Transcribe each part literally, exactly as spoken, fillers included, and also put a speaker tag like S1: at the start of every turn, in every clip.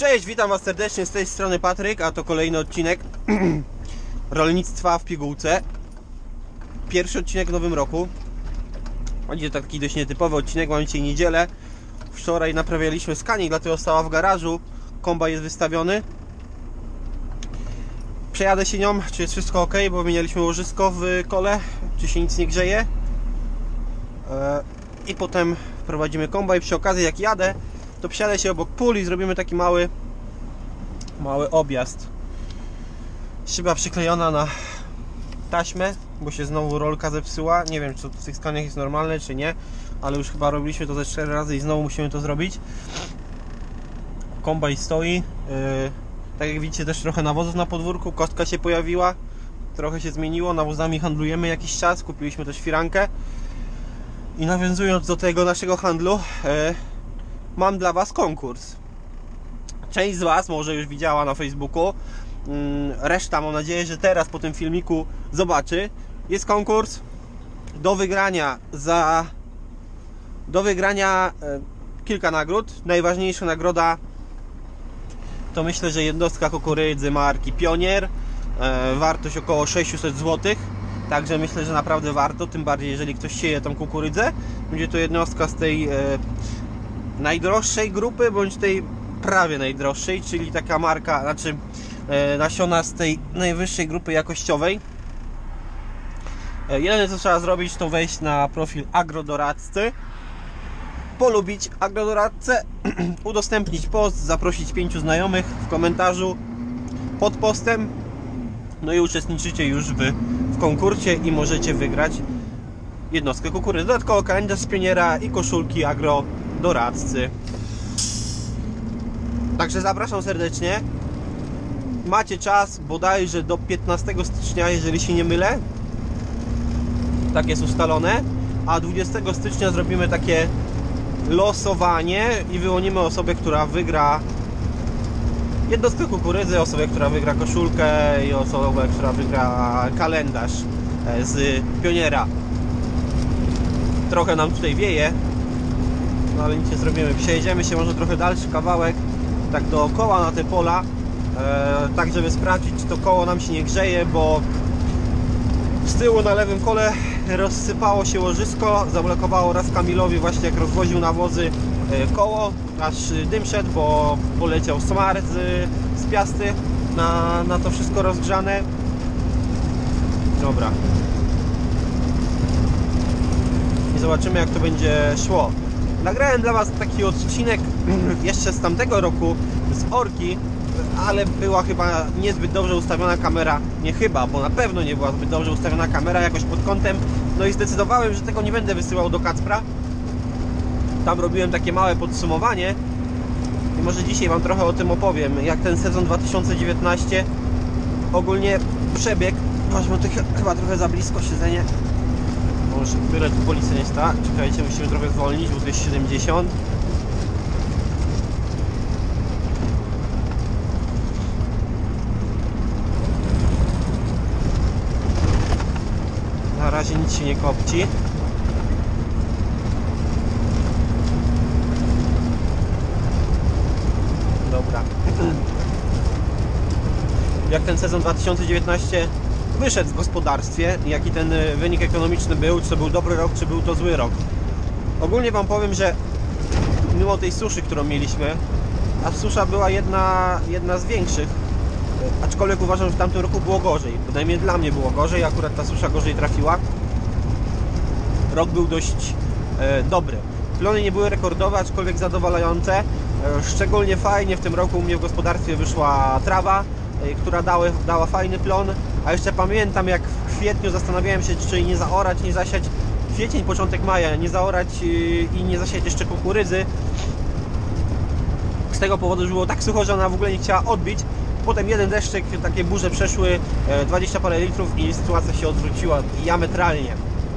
S1: Cześć, witam Was serdecznie, z tej strony Patryk, a to kolejny odcinek rolnictwa w pigułce. Pierwszy odcinek w nowym roku. Będzie to taki dość nietypowy odcinek, mamy dzisiaj niedzielę. Wczoraj naprawialiśmy skanik, dlatego stała w garażu. Kombajn jest wystawiony. Przejadę się nią, czy jest wszystko ok, bo wymienialiśmy łożysko w kole, czy się nic nie grzeje. I potem wprowadzimy kombajn. Przy okazji, jak jadę, to przesiadę się obok pól i zrobimy taki mały mały objazd. Szyba przyklejona na taśmę, bo się znowu rolka zepsuła. Nie wiem, czy to w tych skaniach jest normalne, czy nie, ale już chyba robiliśmy to ze cztery razy i znowu musimy to zrobić. Kombajn stoi. Yy, tak jak widzicie, też trochę nawozów na podwórku. Kostka się pojawiła, trochę się zmieniło. Nawozami handlujemy jakiś czas, kupiliśmy też firankę. I nawiązując do tego naszego handlu, yy, mam dla Was konkurs. Część z Was może już widziała na Facebooku, reszta mam nadzieję, że teraz po tym filmiku zobaczy. Jest konkurs do wygrania za do wygrania kilka nagród. Najważniejsza nagroda to myślę, że jednostka kukurydzy marki Pionier, wartość około sześćset złotych, także myślę, że naprawdę warto, tym bardziej jeżeli ktoś sieje tą kukurydzę. Będzie to jednostka z tej najdroższej grupy, bądź tej prawie najdroższej, czyli taka marka, znaczy e, nasiona z tej najwyższej grupy jakościowej. E, jedyne co trzeba zrobić, to wejść na profil Agrodoradcy, polubić Agrodoradcę, udostępnić post, zaprosić pięciu znajomych w komentarzu pod postem, no i uczestniczycie już w, w konkursie i możecie wygrać jednostkę kukurydzy. Dodatkowo kalendarz z Pioniera i koszulki Agrodoradcy. Także zapraszam serdecznie. Macie czas bodajże do piętnastego stycznia, jeżeli się nie mylę. Tak jest ustalone. A dwudziestego stycznia zrobimy takie losowanie i wyłonimy osobę, która wygra jednostkę kukurydzy, osobę, która wygra koszulkę i osobę, która wygra kalendarz z Pioniera. Trochę nam tutaj wieje, no ale nic nie zrobimy. Przejedziemy się może trochę dalszy kawałek, tak dookoła na te pola, e, tak żeby sprawdzić, czy to koło nam się nie grzeje, bo z tyłu na lewym kole rozsypało się łożysko, zablokowało raz Kamilowi właśnie jak rozwoził nawozy e, koło, aż dym szedł, bo poleciał smar z, z piasty na, na to wszystko rozgrzane. Dobra. I zobaczymy, jak to będzie szło. Nagrałem dla Was taki odcinek jeszcze z tamtego roku z Orki, ale była chyba niezbyt dobrze ustawiona kamera. Nie chyba, bo na pewno nie była zbyt dobrze ustawiona kamera jakoś pod kątem. No i zdecydowałem, że tego nie będę wysyłał do Kacpra. Tam robiłem takie małe podsumowanie i może dzisiaj Wam trochę o tym opowiem, jak ten sezon dwa tysiące dziewiętnasty ogólnie przebiegł. Weźmy tu chyba trochę za blisko siedzenie. Może biorę tu policję nie sta. Czekajcie, musimy trochę zwolnić, bo dwieście siedemdziesiąt. Na razie nic się nie kopci. Dobra. Jak ten sezon dwa tysiące dziewiętnasty wyszedł w gospodarstwie, jaki ten wynik ekonomiczny był, czy to był dobry rok, czy był to zły rok. Ogólnie Wam powiem, że mimo tej suszy, którą mieliśmy, a susza była jedna, jedna z większych, aczkolwiek uważam, że w tamtym roku było gorzej, przynajmniej dla mnie było gorzej, akurat ta susza gorzej trafiła. Rok był dość e, dobry. Plony nie były rekordowe, aczkolwiek zadowalające. E, szczególnie fajnie w tym roku u mnie w gospodarstwie wyszła trawa, e, która dała, dała fajny plon. A jeszcze pamiętam, jak w kwietniu zastanawiałem się, czy nie zaorać, nie zasiać, kwiecień, początek maja, nie zaorać i nie zasiać jeszcze kukurydzy. Z tego powodu, że było tak sucho, że ona w ogóle nie chciała odbić. Potem jeden deszczyk, takie burze przeszły, dwadzieścia parę litrów i sytuacja się odwróciła diametralnie.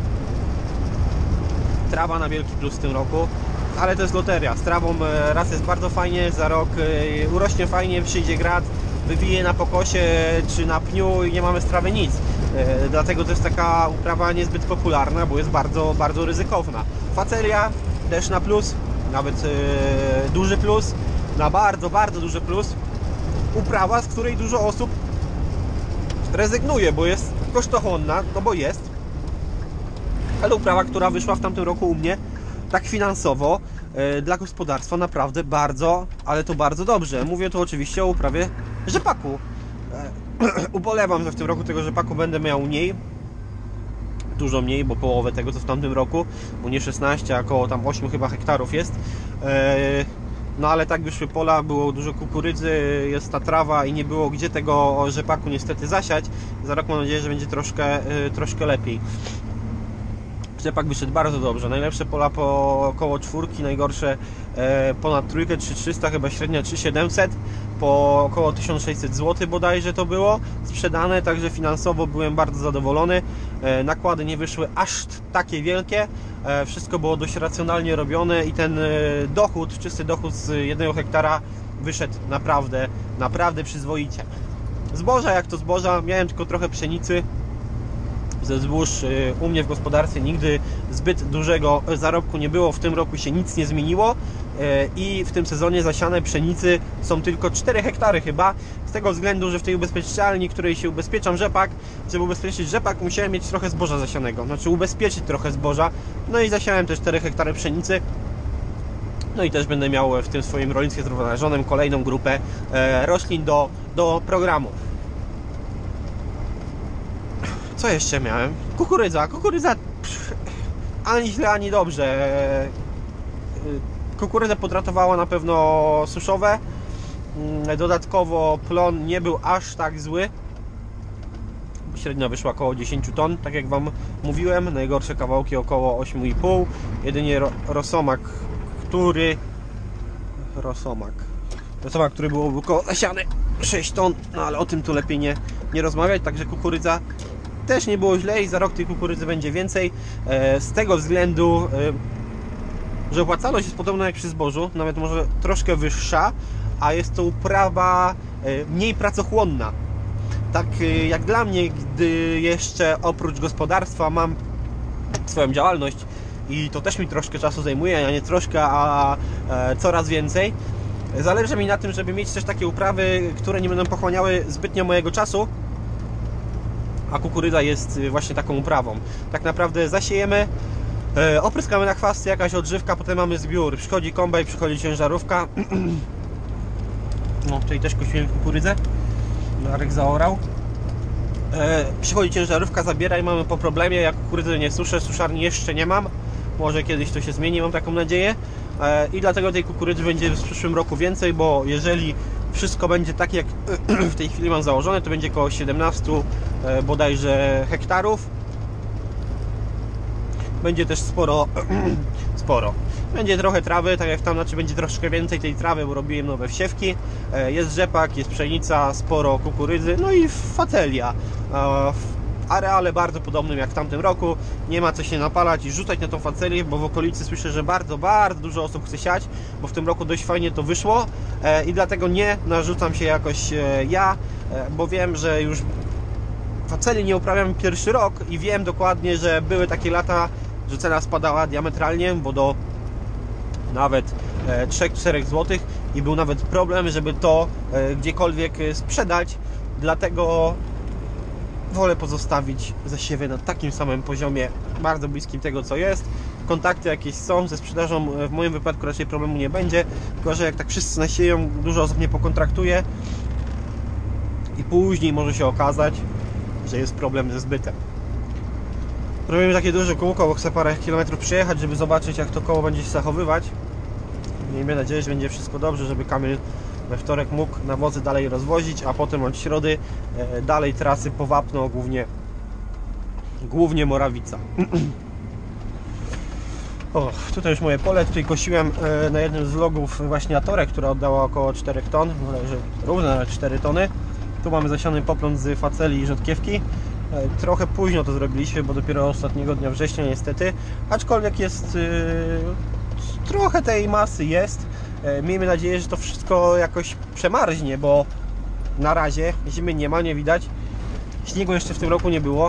S1: Trawa na wielki plus w tym roku, ale to jest loteria. Z trawą raz jest bardzo fajnie, za rok urośnie fajnie, przyjdzie grad, wywije na pokosie czy na pniu i nie mamy z trawy nic. E, dlatego to jest taka uprawa niezbyt popularna, bo jest bardzo, bardzo ryzykowna. Facelia też na plus, nawet e, duży plus. na bardzo, bardzo duży plus, uprawa, z której dużo osób rezygnuje, bo jest kosztochłonna, no bo jest, ale uprawa, która wyszła w tamtym roku u mnie tak finansowo yy, dla gospodarstwa naprawdę bardzo, ale to bardzo dobrze. Mówię tu oczywiście o uprawie rzepaku. Yy, ubolewam, że w tym roku tego rzepaku będę miał mniej, dużo mniej, bo połowę tego co w tamtym roku, bo nie szesnaście, a około tam osiem chyba hektarów jest. Yy, no ale tak wyszły pola, było dużo kukurydzy, jest ta trawa i nie było gdzie tego rzepaku niestety zasiać. Za rok mam nadzieję, że będzie troszkę, yy, troszkę lepiej. Rzepak wyszedł bardzo dobrze, najlepsze pola po około czwórki, najgorsze e, ponad trójkę, trzy tysiące trzysta, chyba średnia trzy tysiące siedemset, po około tysiąc sześćset złotych bodajże to było sprzedane, także finansowo byłem bardzo zadowolony. E, nakłady nie wyszły aż takie wielkie, e, wszystko było dość racjonalnie robione i ten e, dochód, czysty dochód z jednego hektara wyszedł naprawdę, naprawdę przyzwoicie. Zboża jak to zboża, miałem tylko trochę pszenicy. Ze zbóż u mnie w gospodarstwie nigdy zbyt dużego zarobku nie było, w tym roku się nic nie zmieniło i w tym sezonie zasiane pszenicy są tylko cztery hektary chyba, z tego względu, że w tej ubezpieczalni, której się ubezpieczam rzepak, żeby ubezpieczyć rzepak, musiałem mieć trochę zboża zasianego, znaczy ubezpieczyć trochę zboża, no i zasiałem te cztery hektary pszenicy. No i też będę miał w tym swoim rolnictwie zrównoważonym kolejną grupę roślin do, do programu. Co jeszcze miałem? Kukurydza. Kukurydza pff, ani źle, ani dobrze. Kukurydzę potratowała na pewno suszowe. Dodatkowo plon nie był aż tak zły. Średnia wyszła około dziesięć ton, tak jak Wam mówiłem. Najgorsze kawałki około osiem i pół. Jedynie ro rosomak, który... Rosomak. Rosomak, który był około zasiany sześć ton, no ale o tym tu lepiej nie, nie rozmawiać. Także kukurydza też nie było źle i za rok tej kukurydzy będzie więcej. Z tego względu, że opłacalność jest podobna jak przy zbożu, nawet może troszkę wyższa, a jest to uprawa mniej pracochłonna. Tak jak dla mnie, gdy jeszcze oprócz gospodarstwa mam swoją działalność i to też mi troszkę czasu zajmuje, a nie troszkę, a coraz więcej. Zależy mi na tym, żeby mieć też takie uprawy, które nie będą pochłaniały zbytnio mojego czasu, a kukurydza jest właśnie taką uprawą. Tak naprawdę zasiejemy, e, opryskamy na chwasty, jakaś odżywka, potem mamy zbiór. Przychodzi kombajn, przychodzi ciężarówka. No, tutaj też kosiłem kukurydzę. Marek zaorał. E, przychodzi ciężarówka, zabiera i mamy po problemie. Ja kukurydzę nie suszę, suszarni jeszcze nie mam. Może kiedyś to się zmieni, mam taką nadzieję. E, I dlatego tej kukurydzy będzie w przyszłym roku więcej, bo jeżeli wszystko będzie tak jak w tej chwili mam założone, to będzie około siedemnaście bodajże hektarów. Będzie też sporo, sporo. Będzie trochę trawy, tak jak tam, znaczy będzie troszkę więcej tej trawy, bo robiłem nowe wsiewki. Jest rzepak, jest pszenica, sporo kukurydzy, no i facelia. W areale bardzo podobnym jak w tamtym roku. Nie ma co się napalać i rzucać na tą facelię, bo w okolicy słyszę, że bardzo, bardzo dużo osób chce siać, bo w tym roku dość fajnie to wyszło i dlatego nie narzucam się jakoś ja, bo wiem, że już faceli nie uprawiam pierwszy rok i wiem dokładnie, że były takie lata, że cena spadała diametralnie, bo do nawet trzy cztery złotych i był nawet problem, żeby to gdziekolwiek sprzedać, dlatego wolę pozostawić zasiewy na takim samym poziomie, bardzo bliskim tego co jest. Kontakty jakieś są ze sprzedażą, w moim wypadku raczej problemu nie będzie, tylko że jak tak wszyscy nasieją, dużo osób nie pokontraktuje i później może się okazać, że jest problem ze zbytem. Robimy takie duże kółko, bo chcę parę kilometrów przejechać, żeby zobaczyć jak to koło będzie się zachowywać. Miejmy nadzieję, że będzie wszystko dobrze, żeby Kamil we wtorek mógł nawozy dalej rozwozić, a potem od środy dalej trasy po Wapno, głównie, głównie Morawica. O, tutaj już moje pole, tutaj kosiłem na jednym z vlogów właśnie atorę, która oddała około cztery ton, równe nawet cztery tony. Tu mamy zasiany poplon z faceli i rzodkiewki. Trochę późno to zrobiliśmy, bo dopiero ostatniego dnia września niestety, aczkolwiek jest yy, trochę tej masy jest. Miejmy nadzieję, że to wszystko jakoś przemarznie, bo na razie zimy nie ma, nie widać. Śniegu jeszcze w tym roku nie było.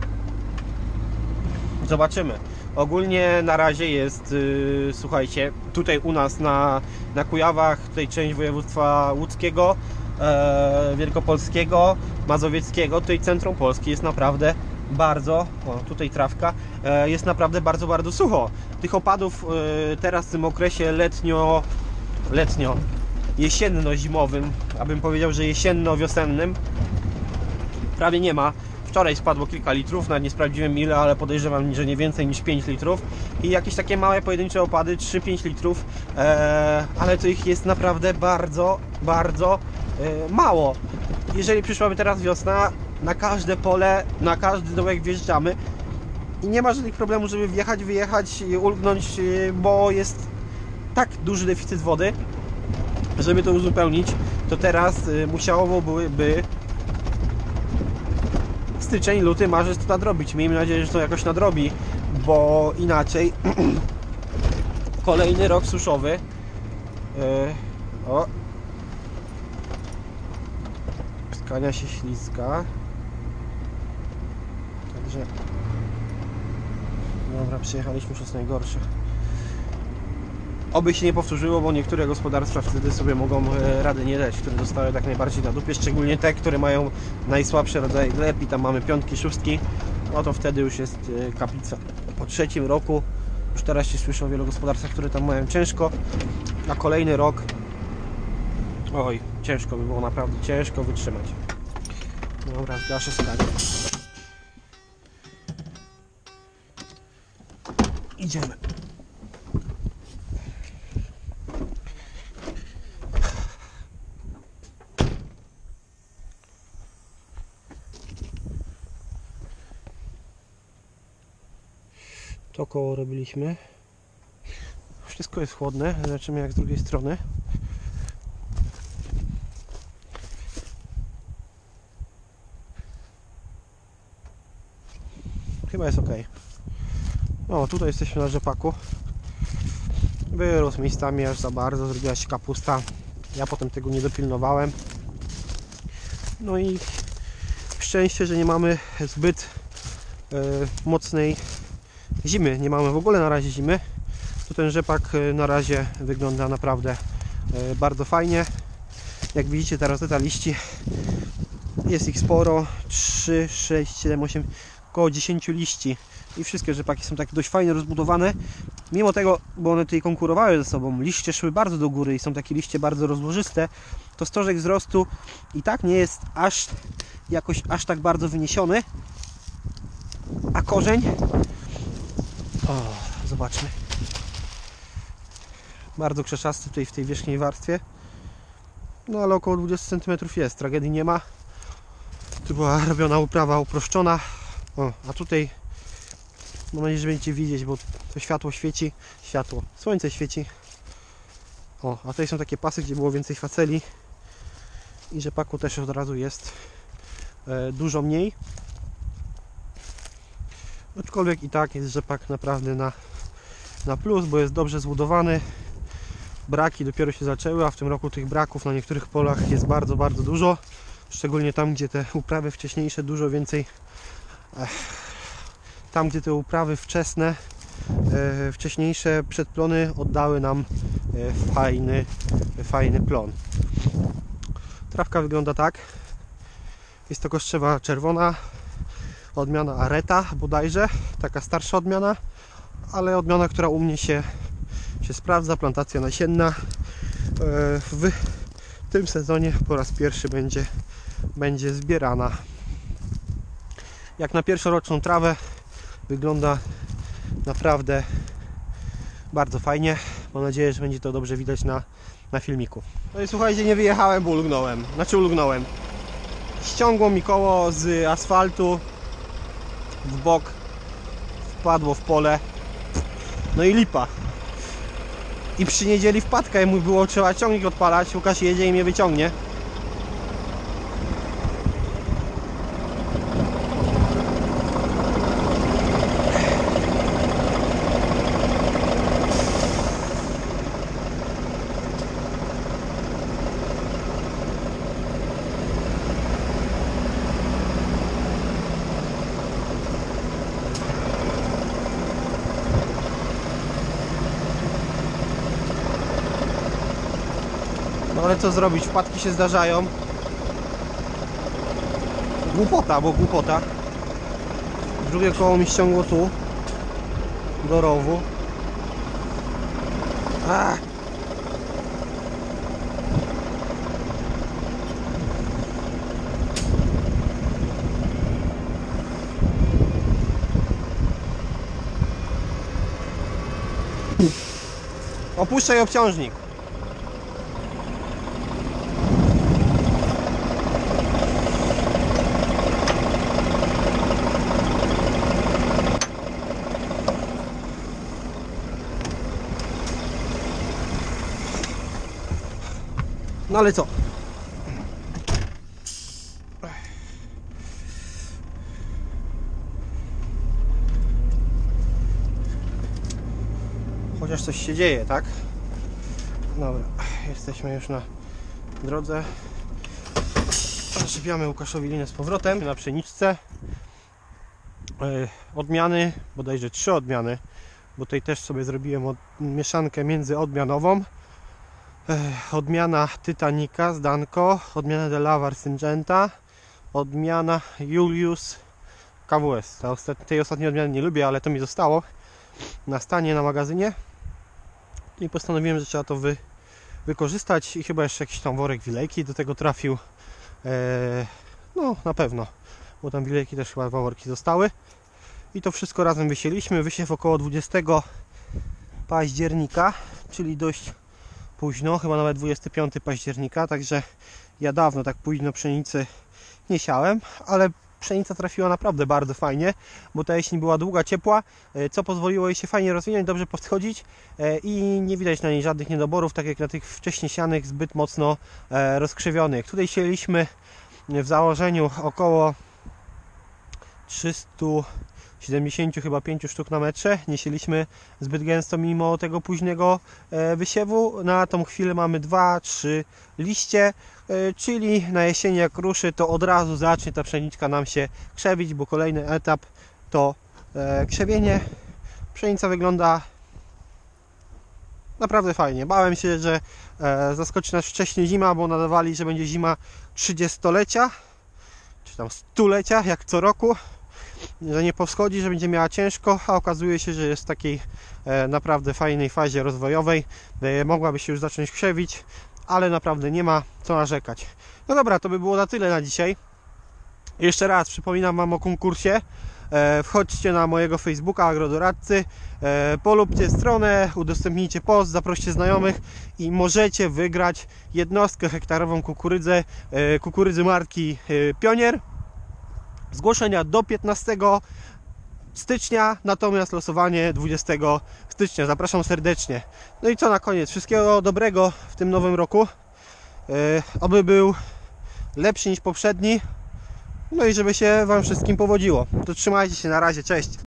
S1: Zobaczymy. Ogólnie na razie jest, yy, słuchajcie, tutaj u nas na, na Kujawach, tutaj część województwa łódzkiego, e, wielkopolskiego, mazowieckiego, tutaj centrum Polski jest naprawdę bardzo, o tutaj trawka, e, jest naprawdę bardzo, bardzo sucho. Tych opadów e, teraz w tym okresie letnio, letnio, jesienno-zimowym, abym powiedział, że jesienno-wiosennym prawie nie ma. Wczoraj spadło kilka litrów, nawet nie sprawdziłem ile, ale podejrzewam, że nie więcej niż pięć litrów. I jakieś takie małe pojedyncze opady, trzy pięć litrów, e, ale to ich jest naprawdę bardzo, bardzo e, mało. Jeżeli przyszłaby teraz wiosna, na każde pole, na każdy dołek wjeżdżamy i nie ma żadnych problemów, żeby wjechać, wyjechać, ulgnąć, bo jest tak duży deficyt wody, żeby to uzupełnić, to teraz musiało byłyby styczeń, luty, marzec to nadrobić. Miejmy nadzieję, że to jakoś nadrobi, bo inaczej kolejny rok suszowy yy, o skania się śliska, także dobra, przyjechaliśmy, już jest najgorsze. Oby się nie powtórzyło, bo niektóre gospodarstwa wtedy sobie mogą rady nie dać, które dostały tak najbardziej na dupie, szczególnie te, które mają najsłabsze rodzaje gleb i tam mamy piątki, szóstki, no to wtedy już jest kaplica. Po trzecim roku, już teraz się słyszy o wielu gospodarstwach, które tam mają ciężko, a kolejny rok, oj, ciężko by było, naprawdę ciężko wytrzymać. Dobra, zgaszę skanię. Idziemy. To koło robiliśmy. Wszystko jest chłodne. Zobaczymy jak z drugiej strony. Chyba jest ok. O, tutaj jesteśmy na rzepaku. Wyrósł miejscami aż za bardzo, zrobiła się kapusta. Ja potem tego nie dopilnowałem. No i szczęście, że nie mamy zbyt e, mocnej zimy. Nie mamy w ogóle na razie zimy. To ten rzepak na razie wygląda naprawdę e, bardzo fajnie. Jak widzicie, ta rozeta liści, jest ich sporo. trzy, sześć, siedem, osiem, około dziesięć liści. I wszystkie rzepaki są tak dość fajnie rozbudowane. Mimo tego, bo one tutaj konkurowały ze sobą, liście szły bardzo do góry i są takie liście bardzo rozłożyste, to stożek wzrostu i tak nie jest aż jakoś aż tak bardzo wyniesiony. A korzeń, o, zobaczmy, bardzo krzeszasty tutaj w tej wierzchniej warstwie. No ale około dwadzieścia centymetrów jest, tragedii nie ma. Tu była robiona uprawa uproszczona. O, a tutaj mam nadzieję, że będziecie widzieć, bo to światło świeci, światło, słońce świeci. O, a tutaj są takie pasy, gdzie było więcej faceli i rzepaku też od razu jest e, dużo mniej. Aczkolwiek i tak jest rzepak naprawdę na, na plus, bo jest dobrze zbudowany. Braki dopiero się zaczęły, a w tym roku tych braków na niektórych polach jest bardzo, bardzo dużo. Szczególnie tam, gdzie te uprawy wcześniejsze dużo więcej ech, tam, gdzie te uprawy wczesne e, wcześniejsze przedplony oddały nam e, fajny, fajny plon. Trawka wygląda tak. Jest to kostrzewa czerwona, odmiana Areta bodajże, taka starsza odmiana, ale odmiana, która u mnie się, się sprawdza, plantacja nasienna. E, w tym sezonie po raz pierwszy będzie, będzie zbierana. Jak na pierwszoroczną trawę wygląda naprawdę bardzo fajnie. Mam nadzieję, że będzie to dobrze widać na, na filmiku. No i słuchajcie, nie wyjechałem, bo ulgnąłem. Znaczy ulgnąłem. Ściągło mi koło z asfaltu w bok, wpadło w pole. No i lipa. I przy niedzieli wpadka, mu było trzeba ciągnik odpalać. Łukasz jedzie i mnie wyciągnie. No ale co zrobić, wpadki się zdarzają. Głupota, bo głupota. Drugie koło mi ściągło tu do rowu. Ach. Opuszczaj obciążnik. No ale co? Chociaż coś się dzieje, tak? Dobra, jesteśmy już na drodze. Zaczepiamy Łukaszowi linę z powrotem na pszeniczce. Odmiany, bodajże trzy odmiany, bo tutaj też sobie zrobiłem od, mieszankę międzyodmianową. Odmiana Titanica z Danko, odmiana Delavar Syngenta, odmiana Julius K W S. Tej ostatniej odmiany nie lubię, ale to mi zostało na stanie na magazynie i postanowiłem, że trzeba to wy, wykorzystać i chyba jeszcze jakiś tam worek wilejki do tego trafił. Eee, no na pewno, bo tam wilejki też chyba dwa worki zostały i to wszystko razem wysieliśmy. Wysiew około dwudziestego października, czyli dość późno, chyba nawet dwudziestego piątego października, także ja dawno tak późno pszenicy nie siałem, ale pszenica trafiła naprawdę bardzo fajnie, bo ta jesień była długa, ciepła, co pozwoliło jej się fajnie rozwinąć, dobrze powschodzić i nie widać na niej żadnych niedoborów, tak jak na tych wcześniej sianych, zbyt mocno rozkrzywionych. Tutaj sieliśmy w założeniu około trzysta siedemdziesiąt chyba pięć sztuk na metrze. Nie sieliśmy zbyt gęsto mimo tego późnego wysiewu. Na tą chwilę mamy dwa trzy liście, czyli na jesieni jak ruszy, to od razu zacznie ta pszeniczka nam się krzewić, bo kolejny etap to krzewienie. Pszenica wygląda naprawdę fajnie. Bałem się, że zaskoczy nas wcześniej zima, bo nadawali, że będzie zima trzydziestolecia czy tam stulecia, jak co roku, że nie powschodzi, że będzie miała ciężko, a okazuje się, że jest w takiej e, naprawdę fajnej fazie rozwojowej. E, mogłaby się już zacząć krzewić, ale naprawdę nie ma co narzekać. No dobra, to by było na tyle na dzisiaj. Jeszcze raz przypominam Wam o konkursie. E, wchodźcie na mojego Facebooka Agrodoradcy, e, polubcie stronę, udostępnijcie post, zaproście znajomych i możecie wygrać jednostkę hektarową kukurydzę, e, kukurydzy marki e, Pionier. Zgłoszenia do piętnastego stycznia, natomiast losowanie dwudziestego stycznia. Zapraszam serdecznie. No i co na koniec? Wszystkiego dobrego w tym nowym roku. Yy, oby był lepszy niż poprzedni. No i żeby się Wam wszystkim powodziło. To trzymajcie się, na razie, cześć.